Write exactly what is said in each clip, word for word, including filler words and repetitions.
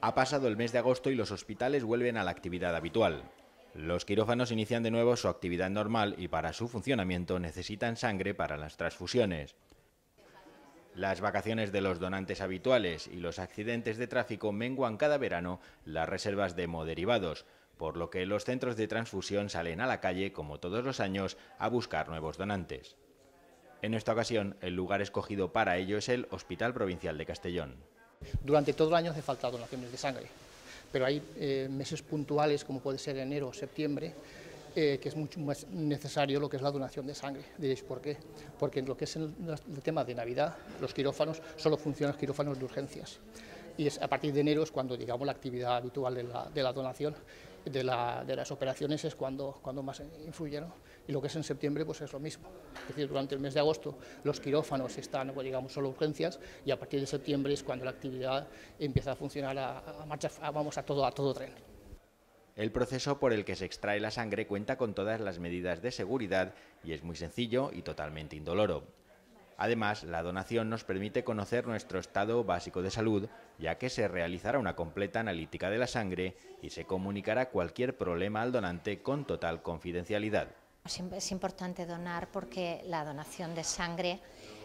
Ha pasado el mes de agosto y los hospitales vuelven a la actividad habitual. Los quirófanos inician de nuevo su actividad normal y para su funcionamiento necesitan sangre para las transfusiones. Las vacaciones de los donantes habituales y los accidentes de tráfico menguan cada verano las reservas de hemoderivados, por lo que los centros de transfusión salen a la calle, como todos los años, a buscar nuevos donantes. En esta ocasión, el lugar escogido para ello es el Hospital Provincial de Castellón. Durante todo el año hace falta donaciones de sangre, pero hay eh, meses puntuales, como puede ser enero o septiembre, eh, que es mucho más necesario lo que es la donación de sangre. Diréis, ¿por qué? Porque en lo que es el, el tema de Navidad, los quirófanos, solo funcionan los quirófanos de urgencias. Y es, a partir de enero es cuando, digamos, la actividad habitual de la, de la donación, de, la, de las operaciones, es cuando, cuando más influye, ¿no? Y lo que es en septiembre, pues es lo mismo. Es decir, durante el mes de agosto los quirófanos están, pues, digamos, solo urgencias, y a partir de septiembre es cuando la actividad empieza a funcionar a, a marcha, a, vamos, a todo, a todo tren. El proceso por el que se extrae la sangre cuenta con todas las medidas de seguridad y es muy sencillo y totalmente indoloro. Además, la donación nos permite conocer nuestro estado básico de salud, ya que se realizará una completa analítica de la sangre y se comunicará cualquier problema al donante con total confidencialidad. Es importante donar porque la donación de sangre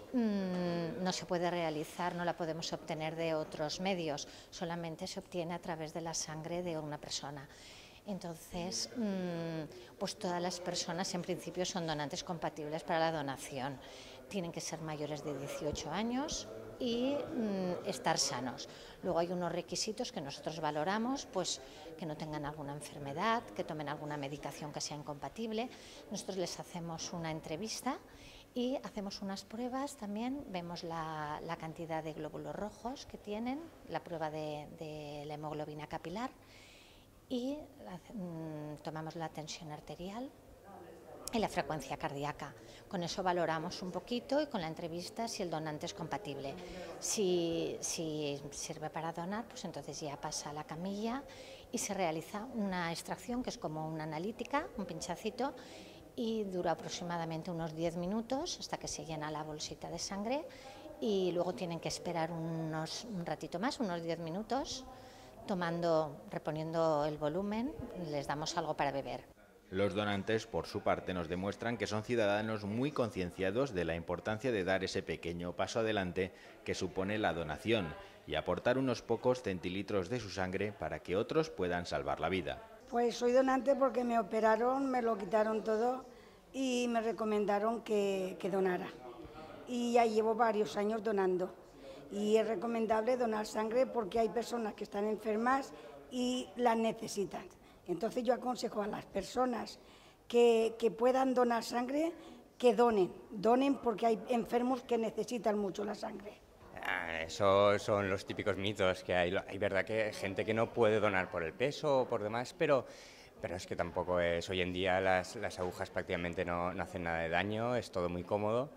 mmm, no se puede realizar, no la podemos obtener de otros medios, solamente se obtiene a través de la sangre de una persona. Entonces, pues todas las personas en principio son donantes compatibles para la donación. Tienen que ser mayores de dieciocho años y estar sanos. Luego hay unos requisitos que nosotros valoramos, pues que no tengan alguna enfermedad, que tomen alguna medicación que sea incompatible. Nosotros les hacemos una entrevista y hacemos unas pruebas también, vemos la, la cantidad de glóbulos rojos que tienen, la prueba de, de la hemoglobina capilar, y mm, tomamos la tensión arterial y la frecuencia cardíaca. Con eso valoramos un poquito y con la entrevista si el donante es compatible. Si, si sirve para donar, pues entonces ya pasa a la camilla y se realiza una extracción que es como una analítica, un pinchacito, y dura aproximadamente unos diez minutos hasta que se llena la bolsita de sangre y luego tienen que esperar unos, un ratito más, unos diez minutos, tomando, reponiendo el volumen, les damos algo para beber. Los donantes, por su parte, nos demuestran que son ciudadanos muy concienciados de la importancia de dar ese pequeño paso adelante que supone la donación y aportar unos pocos centilitros de su sangre para que otros puedan salvar la vida. Pues soy donante porque me operaron, me lo quitaron todo y me recomendaron que, que donara. Y ya llevo varios años donando. Y es recomendable donar sangre porque hay personas que están enfermas y las necesitan. Entonces yo aconsejo a las personas que, que puedan donar sangre, que donen, donen porque hay enfermos que necesitan mucho la sangre. Ah, eso son los típicos mitos que hay. Hay verdad que hay gente que no puede donar por el peso o por demás, pero, pero es que tampoco es. Hoy en día las, las agujas prácticamente no, no hacen nada de daño, es todo muy cómodo.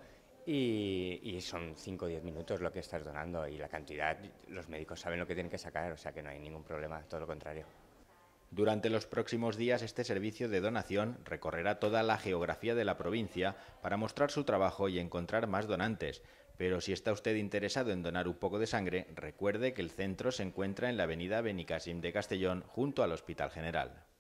Y, y son cinco o diez minutos lo que estás donando y la cantidad, los médicos saben lo que tienen que sacar, o sea que no hay ningún problema, todo lo contrario. Durante los próximos días este servicio de donación recorrerá toda la geografía de la provincia para mostrar su trabajo y encontrar más donantes. Pero si está usted interesado en donar un poco de sangre, recuerde que el centro se encuentra en la avenida Benicàssim de Castellón junto al Hospital General.